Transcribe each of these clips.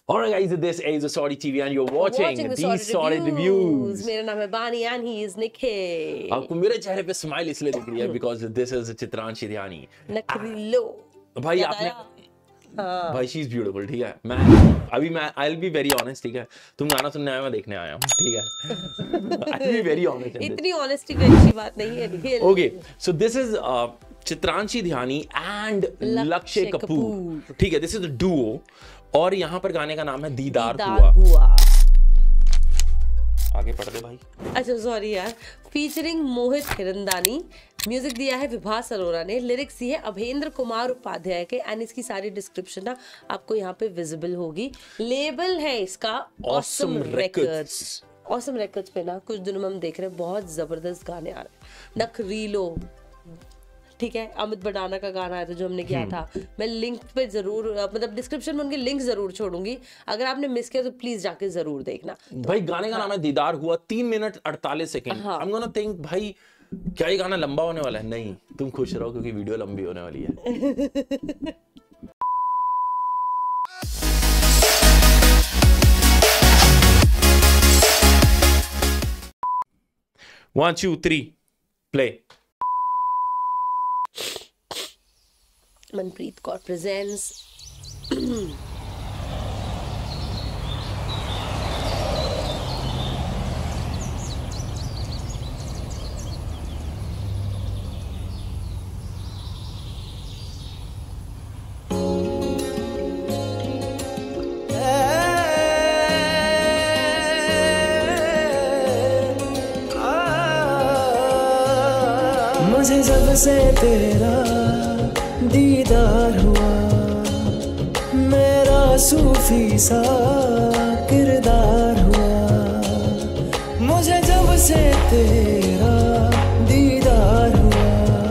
Alright guys, this is the Saudi TV and you're watching these Saudi reviews. मेरा नाम है बानी and he is Nikhil. आपको मेरे चेहरे पे स्माइल इसलिए दिख रही है because this is चित्रांशी ध्यानी. नखरीलो. भाई आपने भाई she is beautiful, ठीक है. I'll be very honest, ठीक है. तुम गाना सुनने आए, मैं देखने आया हूँ, ठीक है. I'll be very honest. इतनी honesty की अच्छी बात नहीं है Nikhil. Okay, so this is Chitranshi Dhyani and लक्ष्य कपूर. ठीक है, this is a duo. और यहाँ पर गाने का नाम है दीदार हुआ. आगे पढ़ दे भाई. अच्छा सॉरी यार. फीचरिंग मोहित हिरंदानी. म्यूजिक दिया है विभा सरोरा ने. लिरिक्स दी है अभेंद्र कुमार उपाध्याय के एंड इसकी सारी डिस्क्रिप्शन ना आपको यहाँ पे विजिबल होगी. लेबल है इसका ऑसम रिकॉर्ड्स. ऑसम रिकॉर्ड्स पे ना कुछ दिनों में हम देख रहे हैं बहुत जबरदस्त गाने आ रहे हैं. नखरीलो, ठीक है, अमित बडाना का गाना आया था जो हमने किया था. मैं लिंक पे जरूर मतलब डिस्क्रिप्शन में उनके लिंक जरूर छोड़ूंगी. अगर आपने मिस किया तो प्लीज जाके जरूर देखना. भाई गाने का नाम है दीदार हुआ. 3 minute 48 second. I'm gonna think भाई क्या ये गाना लंबा होने वाला है? नहीं, तुम खुश रहो क्योंकि वीडियो लंबी होने वाली है. 1 2 3 play. मनप्रीत कौर प्रेजेंट्स. मुझे जब से तेरा दीदार हुआ, मेरा सूफी सा किरदार हुआ. मुझे जब से तेरा दीदार हुआ,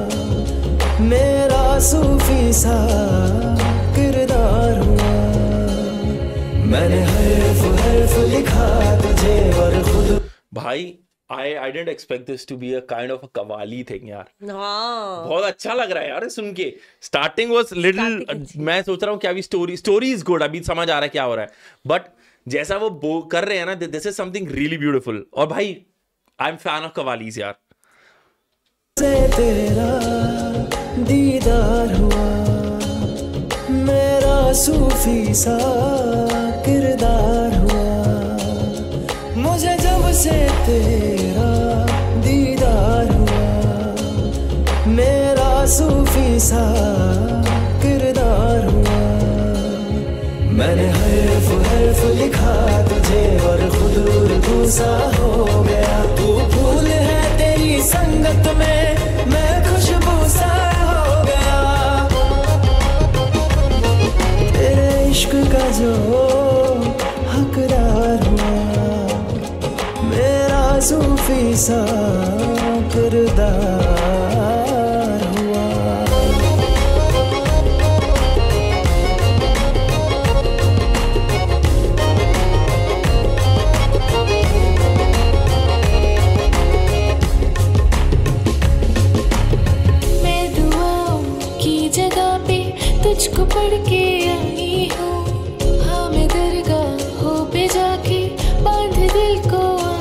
मेरा सूफी सा किरदार हुआ. मैंने हर्फ लिखा तुझे और खुद. भाई I didn't expect this to be a kind of a qawwali thing यार. हाँ. बहुत अच्छा लग रहा है यार सुन के. Starting was little मैं सोच रहा हूँ क्या अभी story is good, अभी समझ आ रहा है क्या हो रहा है. But जैसा वो कर रहे हैं ना, this is something really beautiful. और भाई I'm fan of कवालीज यार. से तेरा दीदार हुआ, मेरा सूफी सा किरदार हुआ. मुझे जब से तेरा दीदार हुआ, मेरा सूफी सा किरदार हुआ. मैंने हर्फ लिखा तुझे और खुद उर्दू सा हो गया. तू फूल है तेरी संगत में, मैं खुशबू सा हो गया. तेरे इश्क का जो हकदार हुआ, मेरा सूफी सा किरदार हुआ. मैं दुआओं की जगह पे तुझको पढ़ के आई हूँ. हाँ मैं दरगाहों पे जाके बांध दिल को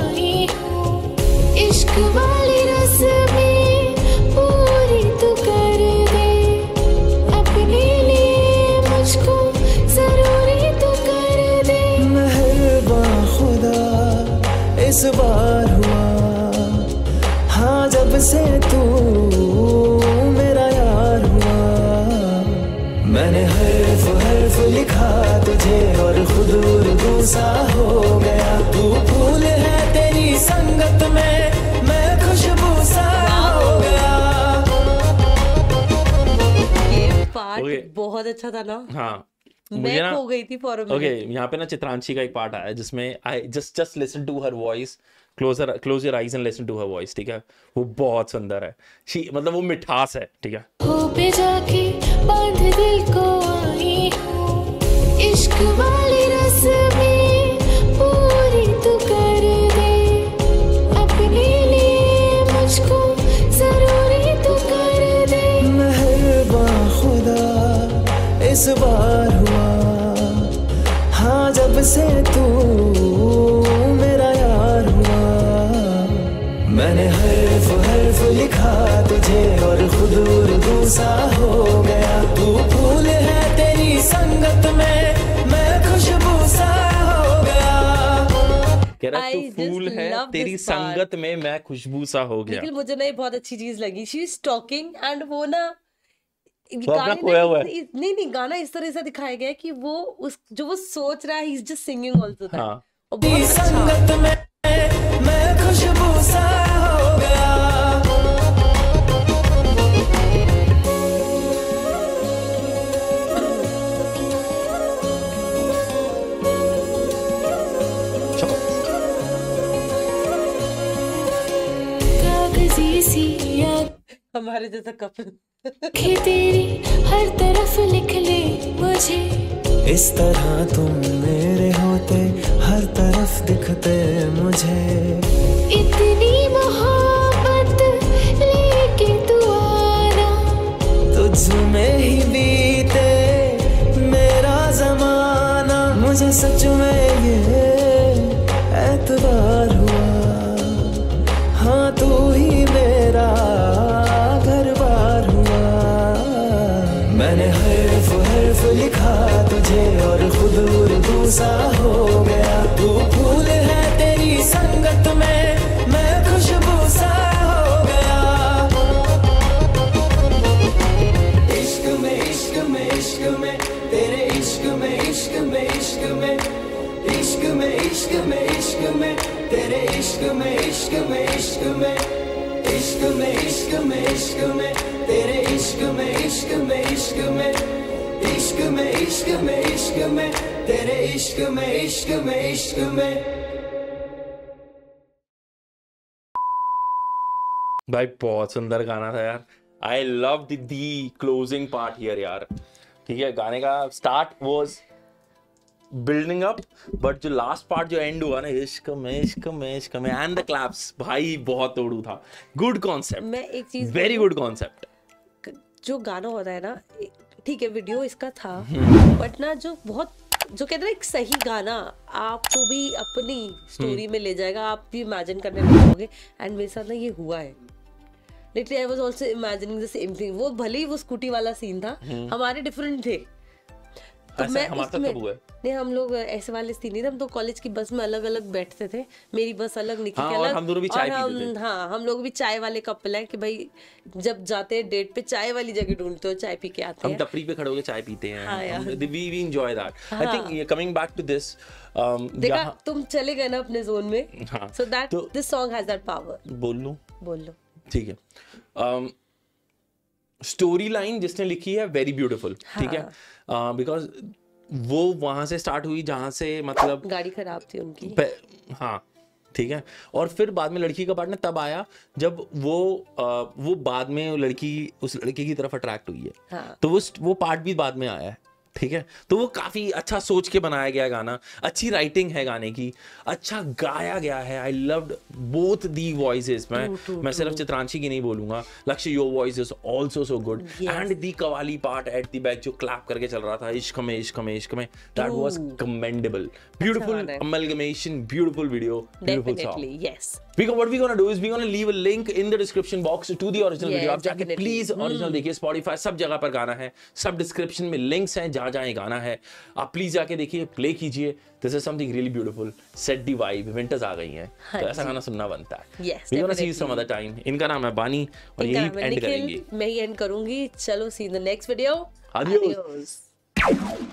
इश्क वाली रस्में पूरी तू कर दे. अपने लिए मुझको जरूरी तू कर दे. मेहरबान खुदा इस बार हुआ, हाँ जब से तू मेरा यार हुआ. मैंने हर्फ लिखा तुझे और खुद उर्दू सा हो गया. तू फूल है तेरी संगत में, मैं खुशबू सा हो गया. ये पार्ट बहुत अच्छा था ना. हाँ मैं खो गई थी फॉर अ मिनट. ओके, यहाँ पे ना चित्रांशी का एक पार्ट आया जिसमें I just listen to her voice. Close your eyes and listen to her voice. ठीक है, वो बहुत सुंदर है. मतलब वो मिठास है. ठीक है. हो पे जाके बांध दिल को आई हूँ. इश्क वाली रस्में पूरी तू कर दे. अपने लिए मुझको जरूरी तू कर दे. मेहरबान खुदा इस बार हुआ, हाँ जब से तू मेरा यार हुआ, मैंने हर्फ लिखा तुझे और खुद उर्दू सा हो गया। तू फूल है तेरी संगत में, मैं खुशबू सा हो गया। कह रहा तू I just फूल है love तेरी this part. संगत में मैं खुशबू सा हो गया। लेकिन मुझे ना ये बहुत अच्छी चीज लगी, शी इज टॉकिंग एंड वो ना अपना गाने खोया हुआ है। नहीं गाना इस तरह से दिखाया गया है कि वो उस जो वो सोच रहा है, he is just singing also that. हाँ। और बहुत अच्छा। संगत में मैं खुशबू सा हो गया। कागजी सी हमारे जैसा कपल आँखें तेरी हर तरफ लिख ले मुझे, इस तरह तुम मेरे होते हर तरफ दिखते मुझे। इतनी मोहब्बत लेके तू आना, तुझ में ही बीते मेरा जमाना। मुझे सच में ये एतबार हुआ, हाँ तू ही मेरा घर बार हुआ। मैंने हर्फ लिखा तुझे और खुद उर्दू सा हो गया। तू फूल है तेरी संगत में, मैं खुशबू सा हो गया। इश्क में इश्क में इश्क में तेरे इश्क में इश्क में इश्क में इश्क में इश्क में इश्क में तेरे इश्क में इश्क में इश्क में इश्क में इश्क में इश्क में तेरे इश्क में इश्क में इश्क में इश्क में इश्क में इश्क में तेरे इश्क में इश्क में इश्क में। भाई बहुत सुंदर गाना था यार। I love the closing part here यार। ठीक है, गाने का start was building up, but जो लास्ट पार्ट जो एंड हुआ ना, इश्क में इश्क में इश्क में एंड द क्लैप्स, भाई बहुत तोड़ू था। गुड कॉन्सेप्ट, मैं एक चीज वेरी गुड कॉन्सेप्ट। जो गाना होता है ना, ठीक है वीडियो इसका था, बट ना जो बहुत जो कहते हैं ना एक सही गाना आपको भी अपनी स्टोरी में ले जाएगा, आप भी इमेजिन करने लगोगे। एंड मेरे साथ ना ये हुआ है। Literally I was also imagining the same thing. वो भले ही वो स्कूटी वाला सीन था, हमारे डिफरेंट थे। तो मैं नहीं, हम लोग ऐसे वाले सीन नहीं थे, हम तो कॉलेज की बस में अलग अलग बैठते थे। मेरी बस अलग, निकी की अलग। हम दोनों भी चाय पीते थे। हाँ, हम लोग भी चाय वाले कपल हैं कि भाई जब जाते हैं डेट पे चाय वाली जगह ढूंढते हो, चाय पी के आते हैं। हम टपरी पे खड़े होकर चाय पीते हैं। हाँ यार। we enjoy that. I think coming back to this, देखा तुम चले गए ना अपने जोन में। हाँ, so that this song has that power। बोल लो ठीक है। स्टोरी लाइन जिसने लिखी है वेरी ब्यूटीफुल। ठीक है, बिकॉज वो वहां से स्टार्ट हुई जहां से मतलब गाड़ी खराब थी उनकी। हाँ ठीक है, और फिर बाद में लड़की का पार्टनर तब आया जब वो बाद में लड़की उस लड़के की तरफ अट्रैक्ट हुई है। हाँ। तो वो पार्ट भी बाद में आया है। ठीक है, तो वो काफी अच्छा सोच के बनाया गया गाना, अच्छी राइटिंग है गाने की, अच्छा गाया गया है। I loved both the voices. मैं सिर्फ चित्रांशी की नहीं बोलूंगा, Lakshya your voice is also so good. And the qawwali part at the back जो क्लैप करके चल रहा था, इश्क में इश्क में इश्क में, that was commendable. Beautiful amalgamation, beautiful video, beautiful song. Yes, what we're gonna do is we're gonna leave a link in the description box to the original video. आप जाके प्लीज ओरिजिनल देखिए, Spotify सब जगह पर गाना है, सब description में लिंक्स हैं जहाँ जहाँ ये गाना है, आप प्लीज जाके देखिए, प्ले कीजिए। This is something really beautiful. Set the vibe, winters आ गई हैं, तो ऐसा गाना सुनना बनता है। Yes, we're gonna see you some other time। इनका नाम है बानी और यही एंड करेंगे। मैं ही एंड करूंगी। चलो, see in the next video. Adios।